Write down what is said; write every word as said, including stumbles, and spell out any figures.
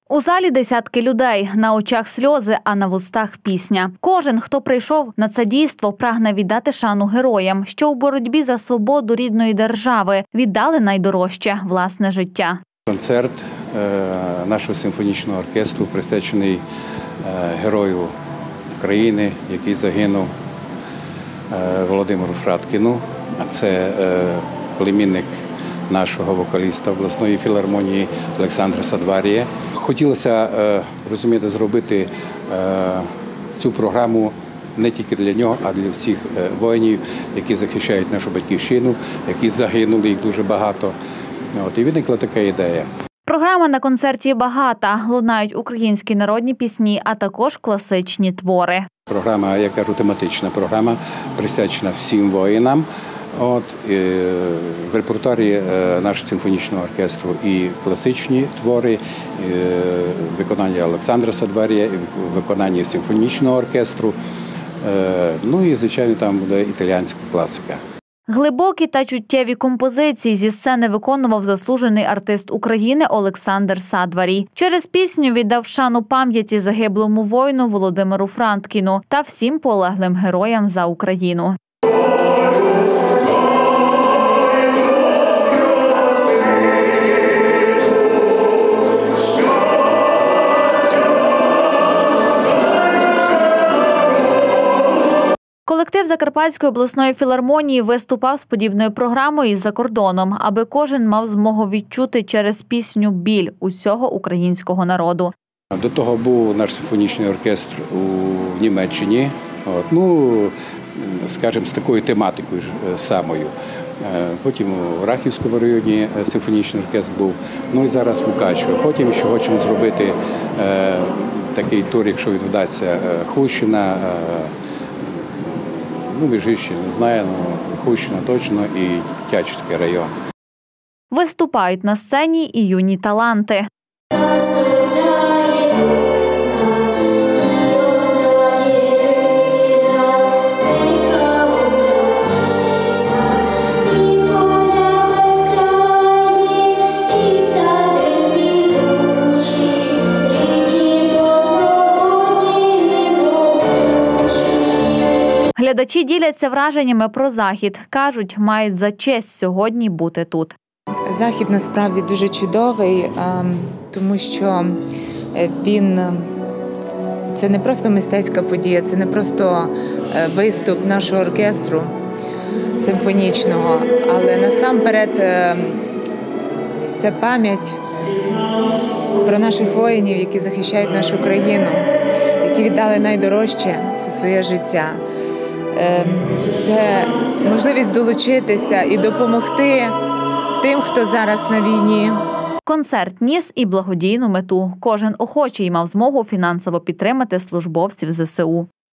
У залі десятки людей, на очах сльози, а на вустах пісня. Кожен, хто прийшов на це дійство, прагне віддати шану героям, що у боротьбі за свободу рідної держави віддали найдорожче – власне життя. Концерт нашого симфонічного оркестру присвячений герою України, який загинув, Володимиру Фраткіну. Це племінник нашого вокаліста обласної філармонії Олександра Садварія. Хотілося, розумієте, зробити цю програму не тільки для нього, а для всіх воїнів, які захищають нашу батьківщину, які загинули, їх дуже багато. От, і виникла така ідея. Програма на концерті багата. Лунають українські народні пісні, а також класичні твори. Програма, я кажу, тематична програма, присвячена всім воїнам. От, і в репертуарі нашого симфонічного оркестру і класичні твори, і виконання Олександра Садварія, і виконання симфонічного оркестру. Ну і, звичайно, там буде італійська класика. Глибокі та чуттєві композиції зі сцени виконував заслужений артист України Олександр Садварій. Через пісню віддав шану пам'яті загиблому воїну Володимиру Фраткіну та всім полеглим героям за Україну. Колектив Закарпатської обласної філармонії виступав з подібною програмою і за кордоном, аби кожен мав змогу відчути через пісню біль усього українського народу. До того був наш симфонічний оркестр у Німеччині, от, ну, скажімо, з такою тематикою самою. Потім у Рахівському районі симфонічний оркестр був, ну і зараз в Мукачеві. Потім ще хочемо зробити е, такий тур, якщо відбудеться, Хущина, ну, Віжище, не знаю, але Хущина точно і Тячівський район. Виступають на сцені і юні таланти. Глядачі діляться враженнями про захід. Кажуть, мають за честь сьогодні бути тут. Захід насправді дуже чудовий, тому що він – це не просто мистецька подія, це не просто виступ нашого оркестру симфонічного, але насамперед це пам'ять про наших воїнів, які захищають нашу країну, які віддали найдорожче – це своє життя. Це можливість долучитися і допомогти тим, хто зараз на війні. Концерт ніс і благодійну мету. Кожен охочий мав змогу фінансово підтримати службовців зе се у.